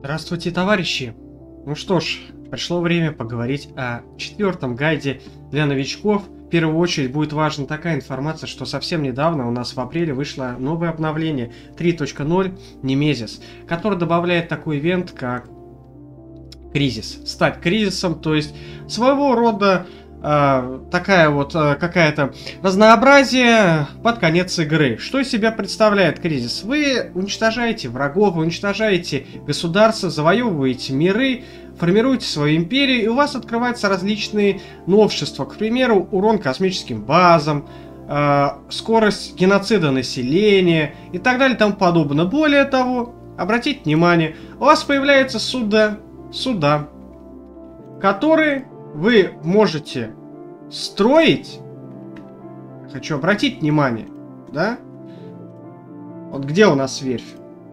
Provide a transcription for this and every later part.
Здравствуйте, товарищи! Ну что ж, пришло время поговорить о четвертом гайде для новичков. В первую очередь будет важна такая информация, что совсем недавно у нас в апреле вышло новое обновление 3.0 Немезис, которое добавляет такой ивент, как кризис. Стать кризисом, то есть своего рода такая вот какая-то разнообразие под конец игры. Что из себя представляет кризис? Вы уничтожаете врагов, вы уничтожаете государства, завоевываете миры, формируете свою империю, и у вас открываются различные новшества. К примеру, урон космическим базам, скорость геноцида населения и так далее и тому подобное. Более того, обратите внимание, у вас появляются суда, которые вы можете строить. Хочу обратить внимание, да? Вот где у нас верфь?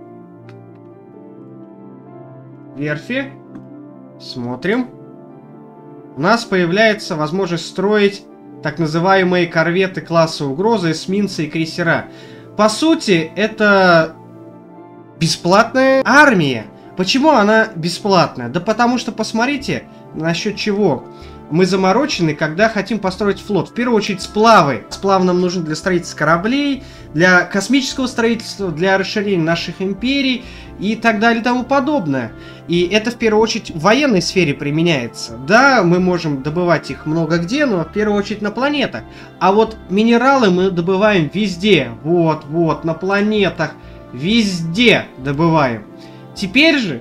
Верфи. Смотрим. У нас появляется возможность строить так называемые корветы класса угрозы, эсминцы и крейсера. По сути, это бесплатная армия. Почему она бесплатная? Да потому что, посмотрите, насчет чего мы заморочены, когда хотим построить флот. В первую очередь сплавы. Сплав нам нужен для строительства кораблей, для космического строительства, для расширения наших империй и так далее и тому подобное. И это в первую очередь в военной сфере применяется. Да, мы можем добывать их много где, но в первую очередь на планетах. А вот минералы мы добываем везде. Вот, на планетах. Везде добываем. Теперь же,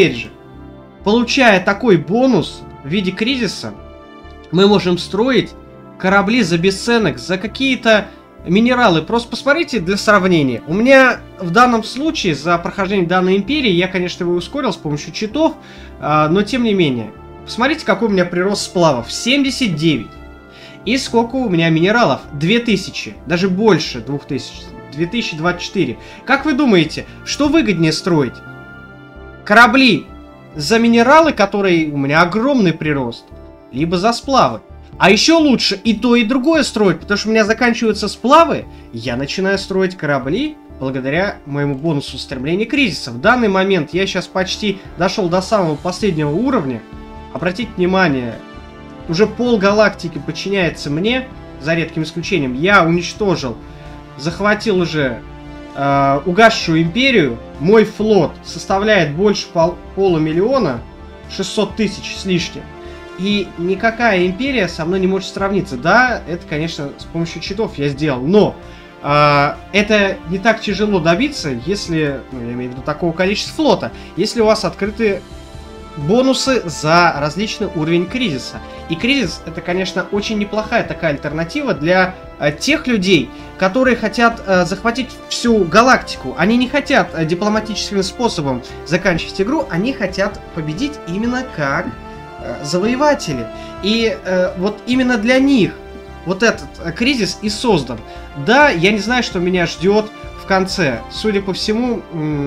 получая такой бонус в виде кризиса, мы можем строить корабли за бесценок, за какие-то минералы. Просто посмотрите для сравнения. У меня в данном случае за прохождение данной империи, я, конечно, его ускорил с помощью читов, но тем не менее. Посмотрите, какой у меня прирост сплавов. 79. И сколько у меня минералов? 2000. Даже больше 2000. 2024. Как вы думаете, что выгоднее строить? Корабли за минералы, которые у меня огромный прирост, либо за сплавы. А еще лучше и то, и другое строить, потому что у меня заканчиваются сплавы, я начинаю строить корабли благодаря моему бонусу стремления кризиса. В данный момент я сейчас почти дошел до самого последнего уровня. Обратите внимание, уже полгалактики подчиняется мне, за редким исключением. Я уничтожил, захватил уже угасшую империю. Мой флот составляет больше полумиллиона, 600 тысяч с лишним. И никакая империя со мной не может сравниться. Да, это, конечно, с помощью читов я сделал, но это не так тяжело добиться, если, я имею в виду такого количества флота, если у вас открыты бонусы за различный уровень кризиса. И кризис — это, конечно, очень неплохая такая альтернатива для тех людей, которые хотят захватить всю галактику. Они не хотят дипломатическим способом заканчивать игру, они хотят победить именно как завоеватели. И вот именно для них вот этот кризис и создан. Да, я не знаю, что меня ждет в конце. Судя по всему,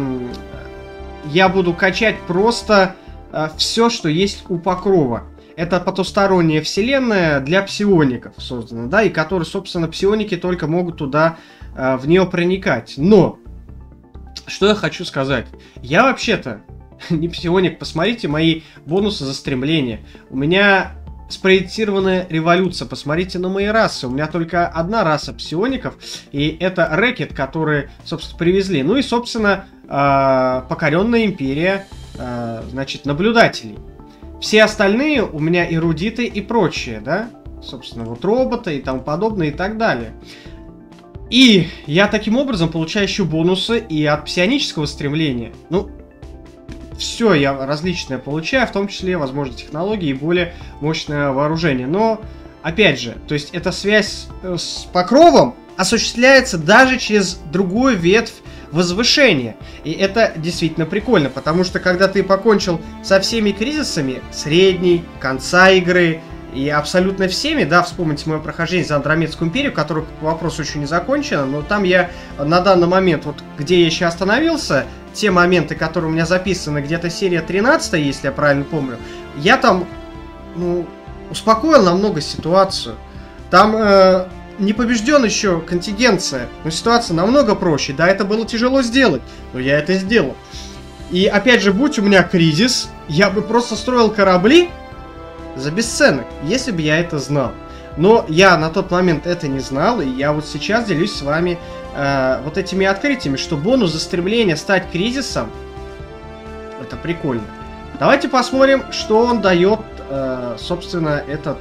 я буду качать просто все, что есть у Покрова. Это потусторонняя вселенная для псиоников создана, да, и которые, собственно, псионики только могут туда, в нее проникать. Но, что я хочу сказать. Я вообще-то не псионик. Посмотрите мои бонусы за стремление. У меня спроектированная революция. Посмотрите на мои расы. У меня только одна раса псиоников, и это Рэкет, которые, собственно, привезли. Ну и, собственно, покоренная империя, значит, наблюдателей. Все остальные у меня эрудиты и прочее, да? Собственно, вот роботы и тому подобное и так далее. И я таким образом получаю еще бонусы и от псионического стремления. Ну, все я различное получаю, в том числе, возможно, технологии и более мощное вооружение. Но, опять же, то есть эта связь с Покровом осуществляется даже через другую ветвь возвышения. И это действительно прикольно, потому что когда ты покончил со всеми кризисами, средней, конца игры и абсолютно всеми, да, вспомните мое прохождение за Андромедскую империю, которую, по вопросу, еще не закончено, но там я на данный момент, вот где я еще остановился, те моменты, которые у меня записаны, где-то серия 13, если я правильно помню, я там, ну, успокоил намного ситуацию. Там не побежден еще контингенция, но ситуация намного проще. Да, это было тяжело сделать, но я это сделал. И опять же, будь у меня кризис, я бы просто строил корабли за бесценок, если бы я это знал. Но я на тот момент это не знал, и я вот сейчас делюсь с вами вот этими открытиями, что бонус за стремление стать кризисом, это прикольно. Давайте посмотрим, что он дает, собственно, этот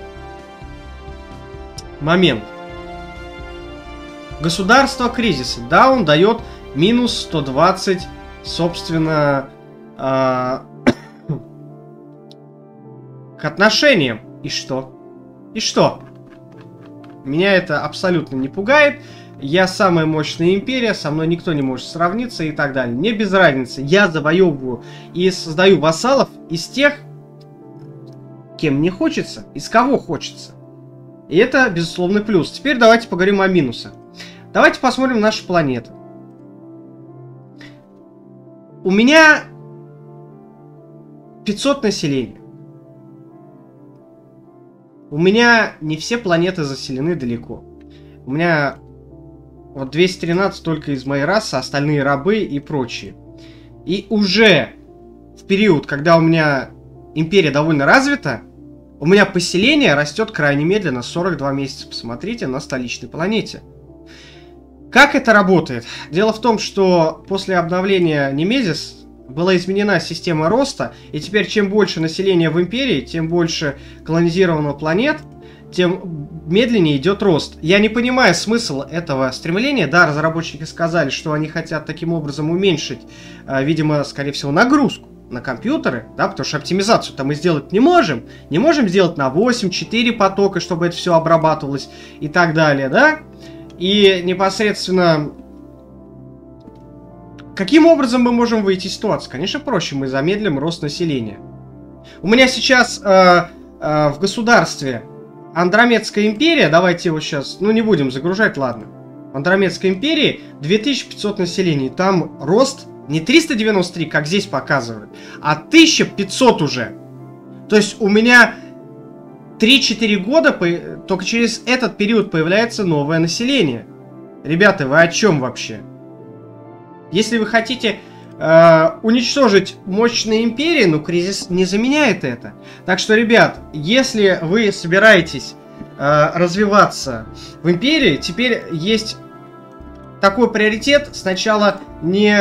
момент. Государство кризиса. Да, он дает минус 120, собственно, к отношениям. И что? И что? Меня это абсолютно не пугает. Я самая мощная империя, со мной никто не может сравниться и так далее. Мне без разницы. Я завоевываю и создаю вассалов из тех, кем мне хочется, из кого хочется. И это, безусловный плюс. Теперь давайте поговорим о минусах. Давайте посмотрим нашу планету. У меня 500 населения. У меня не все планеты заселены далеко. У меня вот 213 только из моей расы, остальные рабы и прочие. И уже в период, когда у меня империя довольно развита, у меня поселение растет крайне медленно, 42 месяца. Посмотрите на столичной планете. Как это работает? Дело в том, что после обновления Немезис была изменена система роста, и теперь чем больше населения в империи, тем больше колонизированных планет, тем медленнее идет рост. Я не понимаю смысл этого стремления. Да, разработчики сказали, что они хотят таким образом уменьшить, видимо, скорее всего, нагрузку на компьютеры, да, потому что оптимизацию-то мы сделать не можем. Не можем сделать на 8-4 потока, чтобы это все обрабатывалось и так далее, да? И непосредственно... Каким образом мы можем выйти из ситуации? Конечно, проще, мы замедлим рост населения. У меня сейчас в государстве Андромедская империя, давайте его сейчас, ну не будем загружать, ладно. В Андромедской империи 2500 населения, там рост не 393, как здесь показывают, а 1500 уже. То есть у меня 3-4 года, только через этот период появляется новое население. Ребята, вы о чем вообще? Если вы хотите уничтожить мощные империи, но кризис не заменяет это. Так что, ребят, если вы собираетесь развиваться в империи, теперь есть такой приоритет. Сначала не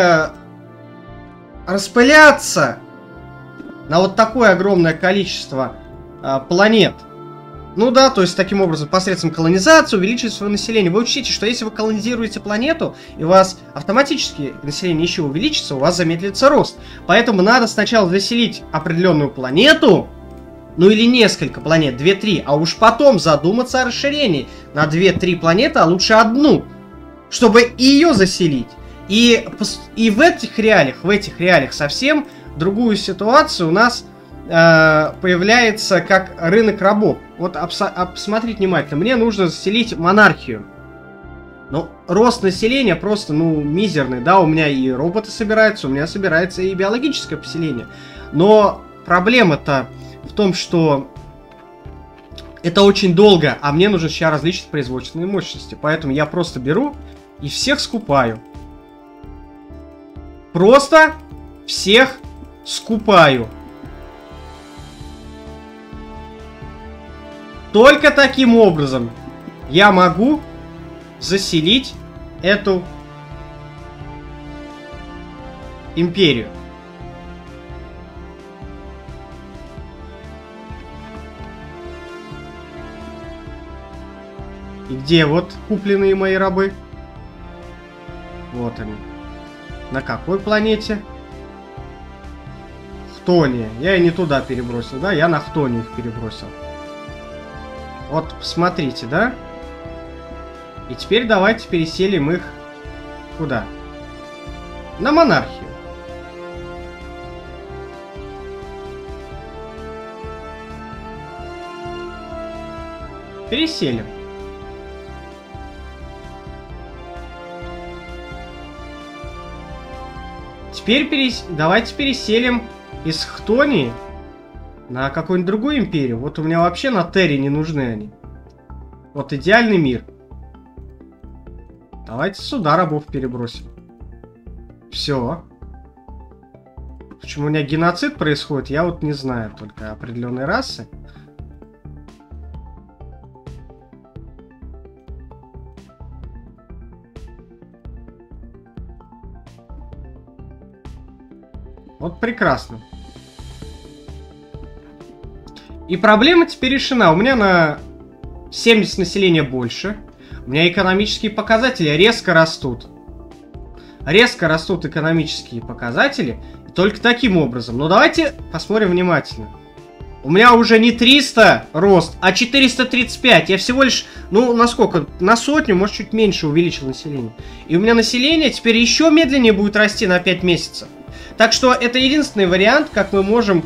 распыляться на вот такое огромное количество планет. Ну да, то есть таким образом, посредством колонизации увеличить свое население. Вы учтите, что если вы колонизируете планету, и у вас автоматически население еще увеличится, у вас замедлится рост. Поэтому надо сначала заселить определенную планету, ну или несколько планет, 2-3, а уж потом задуматься о расширении на 2-3 планеты, а лучше одну, чтобы ее заселить. И в этих реалиях совсем другую ситуацию у нас появляется как рынок рабов. Вот посмотрите внимательно. Мне нужно заселить монархию. Но рост населения просто, ну, мизерный. Да, у меня и роботы собираются, у меня собирается и биологическое поселение. Но проблема-то в том, что это очень долго, а мне нужно сейчас различить производственные мощности. Поэтому я просто беру и всех скупаю. Просто всех скупаю. Только таким образом я могу заселить эту империю. И где вот купленные мои рабы? Вот они. На какой планете? Хтония. Я и не туда перебросил, да? Я на Хтонию их перебросил. Вот, посмотрите, да? И теперь давайте переселим их куда? На монархию. Переселим. Теперь давайте переселим из Хтонии на какую-нибудь другую империю. Вот у меня вообще на Терре не нужны они. Вот идеальный мир. Давайте сюда рабов перебросим. Все. Почему у меня геноцид происходит, я вот не знаю, только определенные расы. Вот прекрасно. И проблема теперь решена. У меня на 70 населения больше. У меня экономические показатели резко растут. Резко растут экономические показатели. И только таким образом. Но давайте посмотрим внимательно. У меня уже не 300 рост, а 435. Я всего лишь, ну, на сколько? На сотню, может, чуть меньше увеличил население. И у меня население теперь еще медленнее будет расти на 5 месяцев. Так что это единственный вариант, как мы можем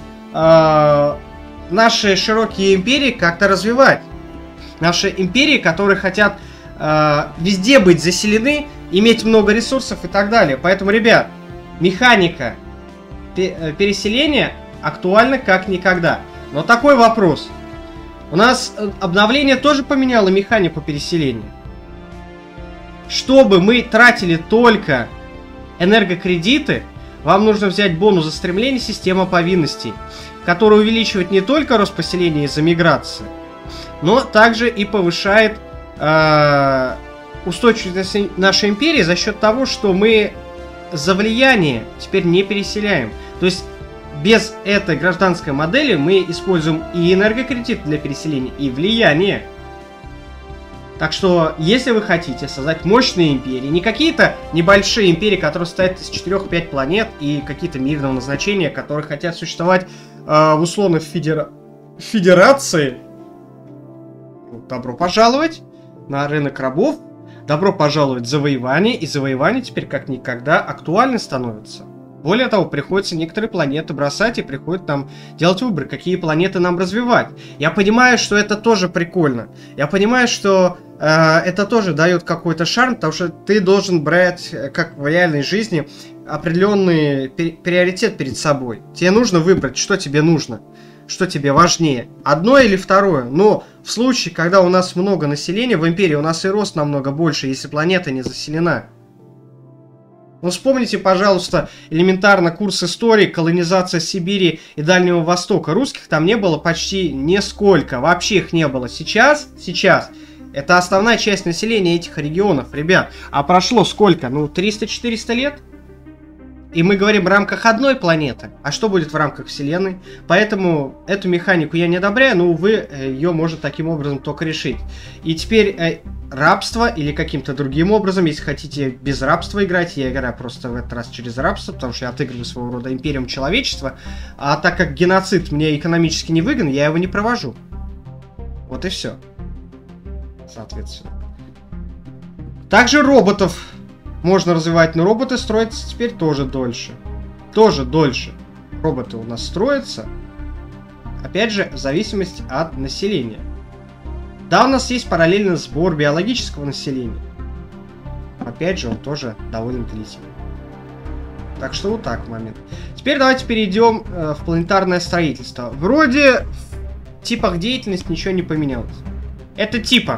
наши широкие империи как-то развивать. Наши империи, которые хотят везде быть заселены, иметь много ресурсов и так далее. Поэтому, ребят, механика переселения актуальна как никогда. Но такой вопрос. У нас обновление тоже поменяло механику переселения. Чтобы мы тратили только энергокредиты, вам нужно взять бонус за стремление система повинностей, который увеличивает не только рост поселения из-за миграции, но также и повышает устойчивость нашей империи за счет того, что мы за влияние теперь не переселяем. То есть без этой гражданской модели мы используем и энергокредит для переселения, и влияние. Так что, если вы хотите создать мощные империи, не какие-то небольшие империи, которые состоят из 4-5 планет, и какие-то мирного назначения, которые хотят существовать в условной федерации, добро пожаловать на рынок рабов, добро пожаловать в завоевание, и завоевание теперь как никогда актуально становится. Более того, приходится некоторые планеты бросать, и приходится нам делать выбор, какие планеты нам развивать. Я понимаю, что это тоже прикольно. Я понимаю, что это тоже дает какой-то шарм, потому что ты должен брать, как в реальной жизни, определенный приоритет перед собой. Тебе нужно выбрать, что тебе нужно, что тебе важнее. Одно или второе. Но в случае, когда у нас много населения, в империи у нас и рост намного больше, если планета не заселена. Ну, вспомните, пожалуйста, элементарно курс истории, колонизация Сибири и Дальнего Востока. Русских там не было почти нисколько, вообще их не было. Сейчас, это основная часть населения этих регионов, ребят. А прошло сколько? Ну, 300-400 лет? И мы говорим в рамках одной планеты. А что будет в рамках Вселенной? Поэтому эту механику я не одобряю, но, увы, ее можно таким образом только решить. И теперь рабство или каким-то другим образом, если хотите без рабства играть, я играю просто в этот раз через рабство, потому что я отыгрываю своего рода империум человечества. А так как геноцид мне экономически не выгоден, я его не провожу. Вот и все. Соответственно. Также роботов можно развивать, но роботы строятся теперь тоже дольше. Тоже дольше. Роботы у нас строятся. Опять же, в зависимости от населения. Да, у нас есть параллельный сбор биологического населения. Опять же, он тоже довольно длительный. Так что вот так момент. Теперь давайте перейдем в планетарное строительство. Вроде в типах деятельности ничего не поменялось. Это типа.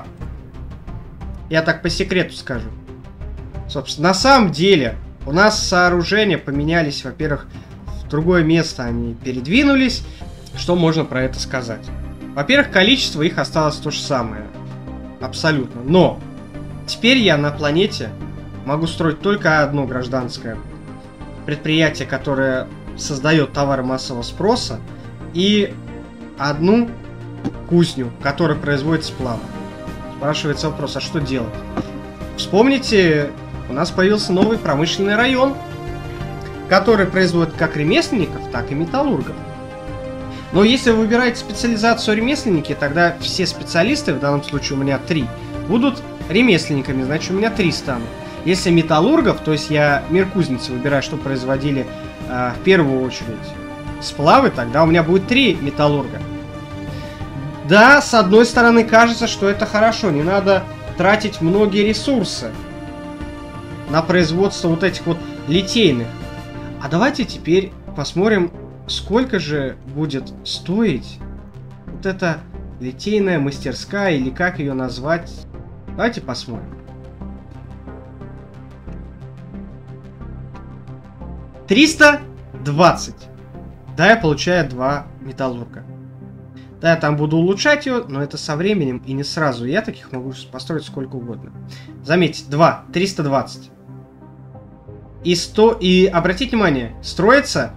Я так по секрету скажу. Собственно, на самом деле, у нас сооружения поменялись, во-первых, в другое место они передвинулись. Что можно про это сказать? Во-первых, количество их осталось то же самое. Абсолютно. Но теперь я на планете могу строить только одно гражданское предприятие, которое создает товары массового спроса, и одну кузню, которая производит сплавы. Спрашивается вопрос, а что делать? Вспомните, у нас появился новый промышленный район, который производит как ремесленников, так и металлургов. Но если вы выбираете специализацию ремесленники, тогда все специалисты, в данном случае у меня 3, будут ремесленниками, значит у меня 3 станут. Если металлургов, то есть я мир кузницы выбираю, что производили в первую очередь сплавы, тогда у меня будет 3 металлурга. Да, с одной стороны кажется, что это хорошо, не надо тратить многие ресурсы на производство вот этих вот литейных. А давайте теперь посмотрим, сколько же будет стоить вот эта литейная мастерская, или как ее назвать. Давайте посмотрим. 300 20. Да, я получаю 2 металлурга. Да, я там буду улучшать ее, но это со временем и не сразу. Я таких могу построить сколько угодно. Заметьте, 2, 320. И 100, и обратите внимание, строится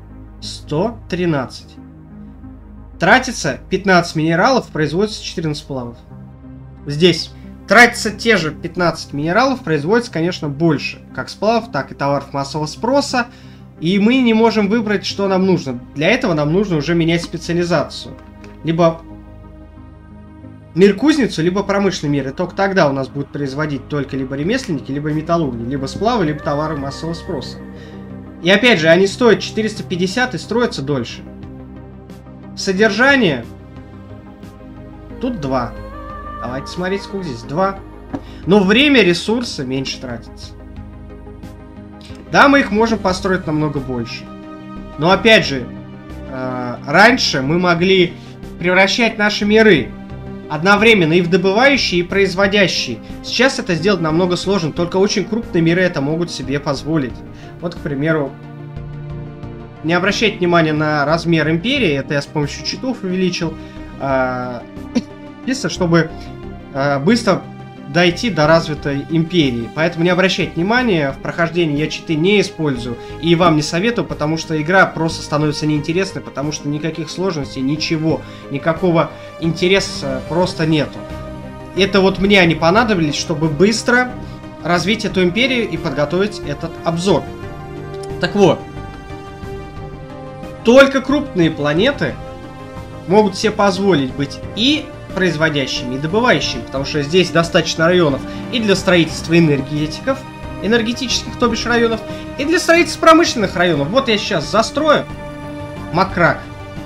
113. Тратится 15 минералов, производится 14 сплавов. Здесь тратится те же 15 минералов, производится, конечно, больше. Как сплавов, так и товаров массового спроса. И мы не можем выбрать, что нам нужно. Для этого нам нужно уже менять специализацию. Либо мир-кузницу, либо промышленный мир. И только тогда у нас будут производить только либо ремесленники, либо металлурги, либо сплавы, либо товары массового спроса. И опять же, они стоят 450 и строятся дольше. Содержание. Тут 2. Давайте смотреть, сколько здесь. 2. Но время, ресурсы меньше тратится. Да, мы их можем построить намного больше. Но опять же, раньше мы могли превращать наши миры одновременно и в добывающие, и производящие. Сейчас это сделать намного сложно. Только очень крупные миры это могут себе позволить. Вот, к примеру, не обращайте внимания на размер империи. Это я с помощью читов увеличил. Чтобы быстро дойти до развитой империи. Поэтому не обращайте внимания, в прохождении я читы не использую. И вам не советую, потому что игра просто становится неинтересной, потому что никаких сложностей, ничего, никакого интереса просто нету. Это вот мне они понадобились, чтобы быстро развить эту империю и подготовить этот обзор. Так вот, только крупные планеты могут себе позволить быть и производящими и добывающими, потому что здесь достаточно районов и для строительства энергетиков, энергетических, то бишь районов, и для строительства промышленных районов. Вот я сейчас застрою Макрак.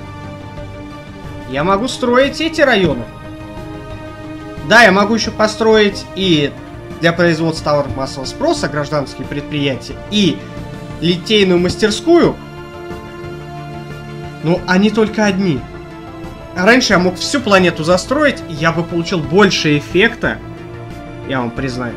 Я могу строить эти районы. Да, я могу еще построить и для производства товаров массового спроса гражданские предприятия, и литейную мастерскую. Но они только одни. Раньше я мог всю планету застроить, и я бы получил больше эффекта, я вам признаюсь.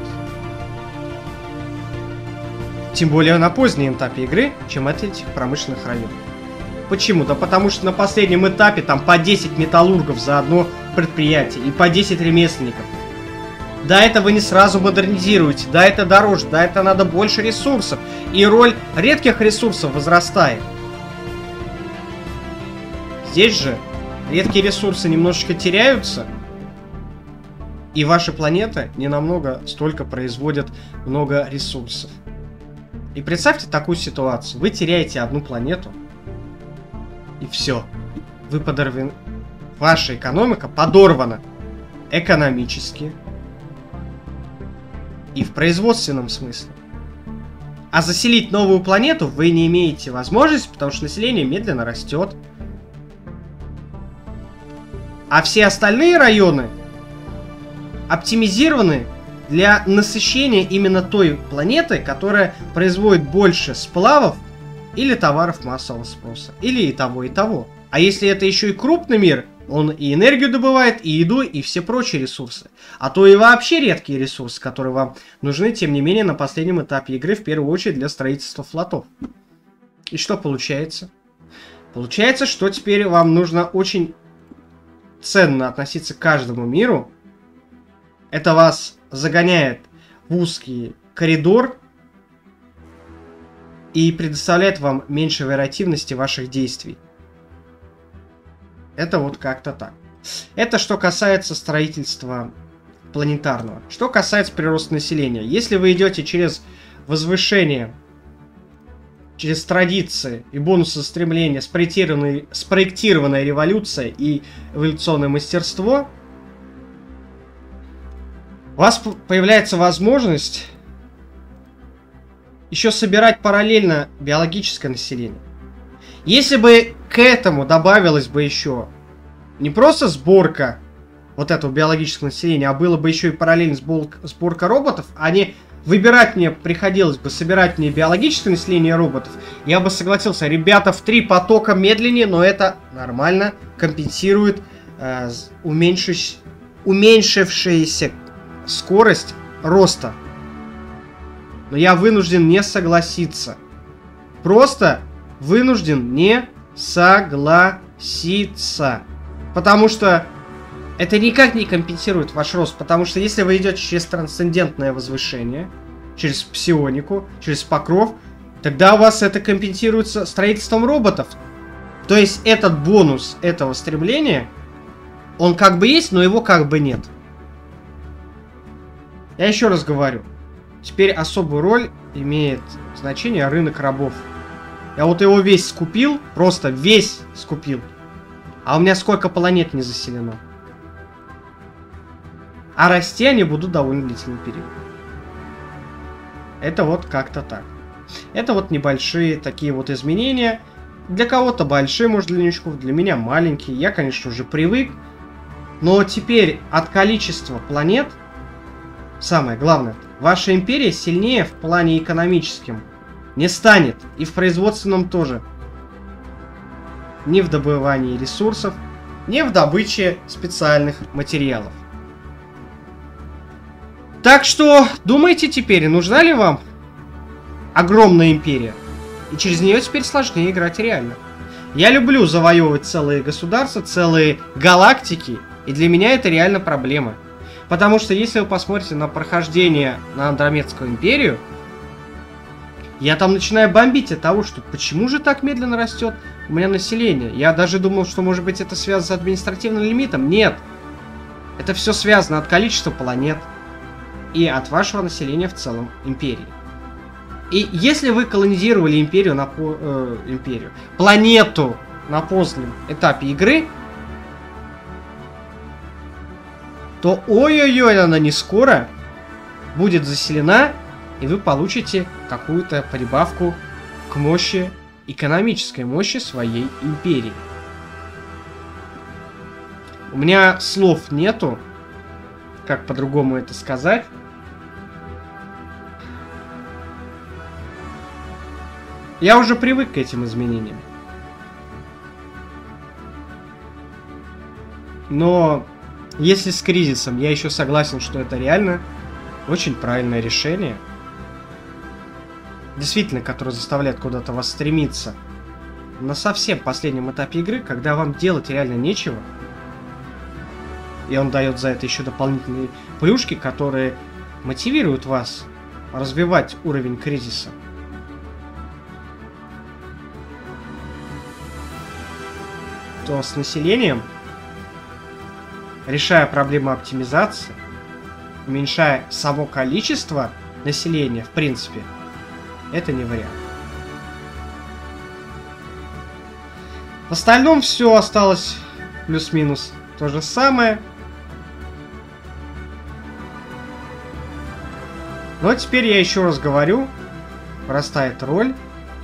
Тем более на позднем этапе игры, чем от этих промышленных районов. Почему? Да потому что на последнем этапе там по 10 металлургов за одно предприятие, и по 10 ремесленников. Да, это вы не сразу модернизируете, да, это дороже, да, это надо больше ресурсов, и роль редких ресурсов возрастает. Здесь же редкие ресурсы немножечко теряются, и ваша планета не намного столько производит много ресурсов. И представьте такую ситуацию. Вы теряете одну планету, и все. Вы подорваны. Ваша экономика подорвана экономически и в производственном смысле. А заселить новую планету вы не имеете возможности, потому что население медленно растет. А все остальные районы оптимизированы для насыщения именно той планеты, которая производит больше сплавов или товаров массового спроса. Или и того, и того. А если это еще и крупный мир, он и энергию добывает, и еду, и все прочие ресурсы. А то и вообще редкие ресурсы, которые вам нужны, тем не менее, на последнем этапе игры, в первую очередь для строительства флотов. И что получается? Получается, что теперь вам нужно очень ценно относиться к каждому миру. Это вас загоняет в узкий коридор и предоставляет вам меньше вариативности ваших действий. Это вот как-то так. Это что касается строительства планетарного. Что касается прироста населения. Если вы идете через возвышение, через традиции и бонусы стремления, спроектированная революция и эволюционное мастерство, у вас появляется возможность еще собирать параллельно биологическое население. Если бы к этому добавилась бы еще не просто сборка вот этого биологического населения, а было бы еще и параллельно сборка роботов, а не выбирать мне приходилось бы, собирать мне биологическое население роботов, я бы согласился. Ребята, в 3 потока медленнее, но это нормально компенсирует уменьшившаяся скорость роста. Но я вынужден не согласиться. Просто вынужден не согласиться. Потому что это никак не компенсирует ваш рост. Потому что если вы идете через трансцендентное возвышение, через псионику, через покров, тогда у вас это компенсируется строительством роботов. То есть этот бонус этого стремления, он как бы есть, но его как бы нет. Я еще раз говорю. Теперь особую роль имеет значение рынок рабов. Я вот его весь скупил, просто весь скупил. А у меня сколько планет не заселено. А расти они будут довольно длительный период. Это вот как-то так. Это вот небольшие такие вот изменения. Для кого-то большие, может, для новичков, для меня маленькие. Я, конечно, уже привык. Но теперь от количества планет, самое главное, ваша империя сильнее в плане экономическом не станет. И в производственном тоже. Ни в добывании ресурсов, ни в добыче специальных материалов. Так что, думайте теперь, нужна ли вам огромная империя? И через нее теперь сложнее играть реально. Я люблю завоевывать целые государства, целые галактики. И для меня это реально проблема. Потому что если вы посмотрите на прохождение на Андромедскую империю, я там начинаю бомбить от того, что почему же так медленно растет у меня население. Я даже думал, что может быть это связано с административным лимитом. Нет. Это все связано от количества планет и от вашего населения в целом империи. И если вы колонизировали империю планету на позднем этапе игры, то ой-ой-ой, она не скоро будет заселена, и вы получите какую-то прибавку к мощи, экономической мощи своей империи. У меня слов нету, как по-другому это сказать. Я уже привык к этим изменениям. Но если с кризисом я еще согласен, что это реально очень правильное решение, действительно, которое заставляет куда-то вас стремиться, на совсем последнем этапе игры, когда вам делать реально нечего, и он дает за это еще дополнительные плюшки, которые мотивируют вас развивать уровень кризиса. То с населением, решая проблему оптимизации, уменьшая само количество населения, в принципе, это не вариант. В остальном все осталось плюс-минус то же самое. Но теперь я еще раз говорю, простая роль.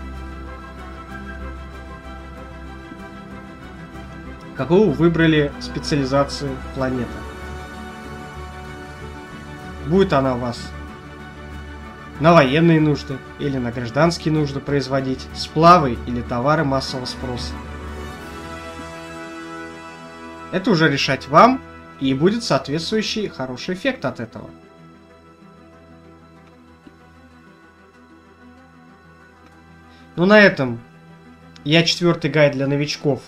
Какую выбрали специализацию планеты. Будет она у вас на военные нужды или на гражданские нужды производить, сплавы или товары массового спроса. Это уже решать вам, и будет соответствующий хороший эффект от этого. Ну на этом я 4-й гайд для новичков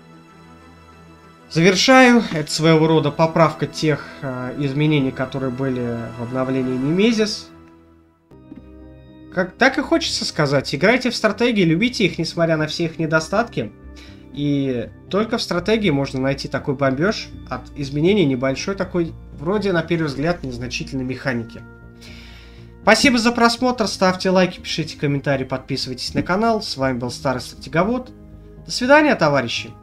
завершаю. Это своего рода поправка тех изменений, которые были в обновлении Немезис. Так и хочется сказать. Играйте в стратегии, любите их, несмотря на все их недостатки. И только в стратегии можно найти такой бомбеж от изменений небольшой такой, вроде на первый взгляд, незначительной механики. Спасибо за просмотр, ставьте лайки, пишите комментарии, подписывайтесь на канал. С вами был Старый Стратеговод. До свидания, товарищи!